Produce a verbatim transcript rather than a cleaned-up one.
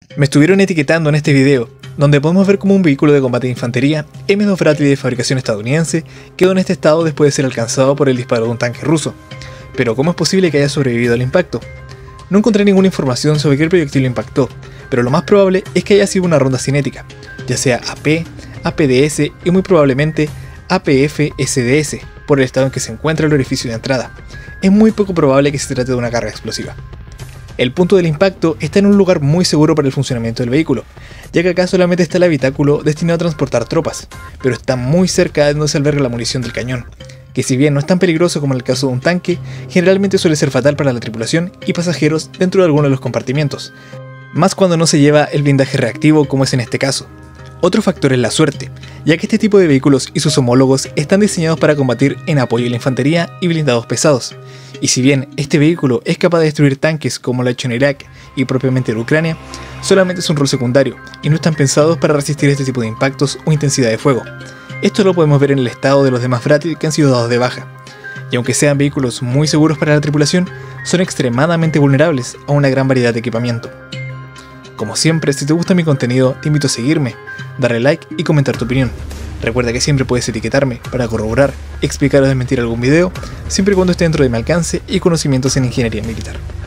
Me estuvieron etiquetando en este video, donde podemos ver cómo un vehículo de combate de infantería M dos Bradley de fabricación estadounidense quedó en este estado después de ser alcanzado por el disparo de un tanque ruso. Pero ¿cómo es posible que haya sobrevivido al impacto? No encontré ninguna información sobre qué proyectil lo impactó, pero lo más probable es que haya sido una ronda cinética, ya sea A P, A P D S y muy probablemente A P F S D S, por el estado en que se encuentra el orificio de entrada. Es muy poco probable que se trate de una carga explosiva. El punto del impacto está en un lugar muy seguro para el funcionamiento del vehículo, ya que acá solamente está el habitáculo destinado a transportar tropas, pero está muy cerca de donde se alberga la munición del cañón, que si bien no es tan peligroso como en el caso de un tanque, generalmente suele ser fatal para la tripulación y pasajeros dentro de alguno de los compartimientos, más cuando no se lleva el blindaje reactivo como es en este caso. Otro factor es la suerte, ya que este tipo de vehículos y sus homólogos están diseñados para combatir en apoyo a la infantería y blindados pesados, y si bien este vehículo es capaz de destruir tanques como lo ha hecho en Irak y propiamente en Ucrania, solamente es un rol secundario y no están pensados para resistir este tipo de impactos o intensidad de fuego. Esto lo podemos ver en el estado de los demás Bradley que han sido dados de baja, y aunque sean vehículos muy seguros para la tripulación, son extremadamente vulnerables a una gran variedad de equipamiento. Como siempre, si te gusta mi contenido, te invito a seguirme, darle like y comentar tu opinión. Recuerda que siempre puedes etiquetarme para corroborar, explicar o desmentir algún video, siempre y cuando esté dentro de mi alcance y conocimientos en ingeniería militar.